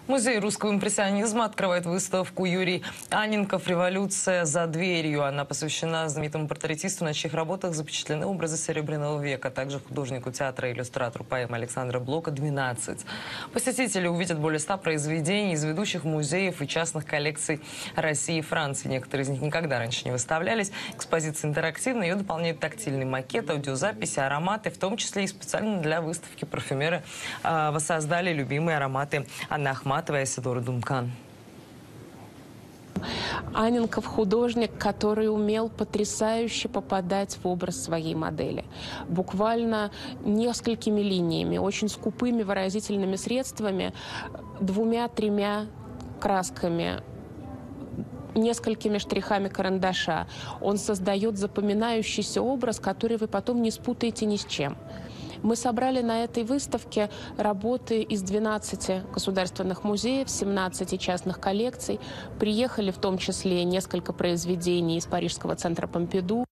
Музей русского импрессионизма открывает выставку «Юрий Анненков. Революция за дверью». Она посвящена знаменитому портретисту, на чьих работах запечатлены образы Серебряного века, а также художнику театра и иллюстратору поэмы Александра Блока «12». Посетители увидят более 100 произведений из ведущих музеев и частных коллекций России и Франции. Некоторые из них никогда раньше не выставлялись. Экспозиция интерактивная, ее дополняют тактильный макет, аудиозаписи, ароматы, в том числе и специально для выставки парфюмеры воссоздали любимые ароматы Анны Ахматовой и Айседоры Дункан. Анненков – художник, который умел потрясающе попадать в образ своей модели. Буквально несколькими линиями, очень скупыми выразительными средствами, 2-3 красками, несколькими штрихами карандаша. Он создает запоминающийся образ, который вы потом не спутаете ни с чем. Мы собрали на этой выставке работы из 12 государственных музеев, 17 частных коллекций. Приехали в том числе несколько произведений из Парижского центра Помпиду.